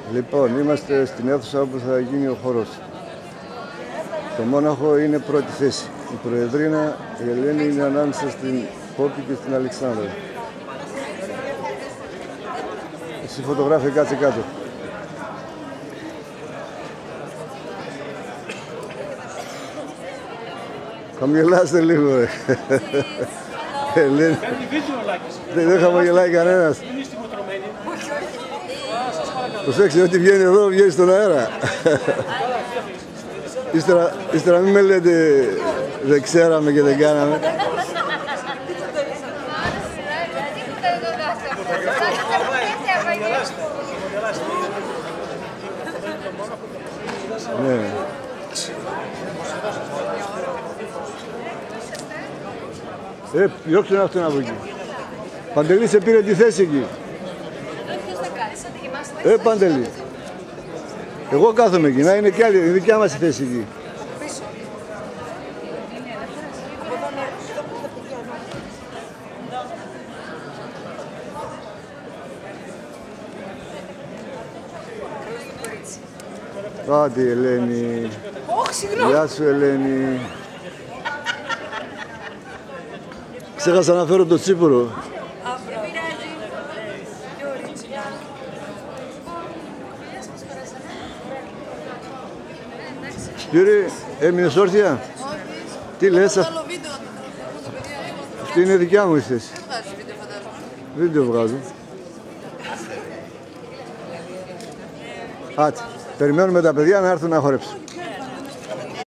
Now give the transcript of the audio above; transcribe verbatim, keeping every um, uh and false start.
Λοιπόν, είμαστε στην αίθουσα όπου θα γίνει ο χορός. Το Μόναχο είναι πρώτη θέση. Η Προεδρίνα, η Ελένη, είναι ανάμεσα στην Πόπη και στην Αλεξάνδρα. Εσύ φωτογράφε, κάτσε κάτω. Χαμογελάστε λίγο, ρε. Ελένη. Δεν χαμογελάει κανένας. Προσέξτε, ό,τι βγαίνει εδώ βγαίνει στον αέρα. Ύστερα, ύστερα μην με λέτε δεν ξέραμε και δεν κάναμε. Ναι. Ε, διώξτε ένα αυτόν από εκεί. Παντελή, σε πήρε τη θέση εκεί. Ε, Παντελή. Εγώ κάθομαι εκεί, να είναι και άλλη, η δικιά μας η θέση εκεί. Πάτε, Ελένη. Γεια σου, Ελένη. Ξέχασα να φέρω το τσίπουρο. Σπύρη, έμεινες όρθια? Τι λες? Αυτή είναι δικιά μου η θέση. Βίντεο βγάζω. Άτε, περιμένουμε τα παιδιά να έρθουν να χορέψουν.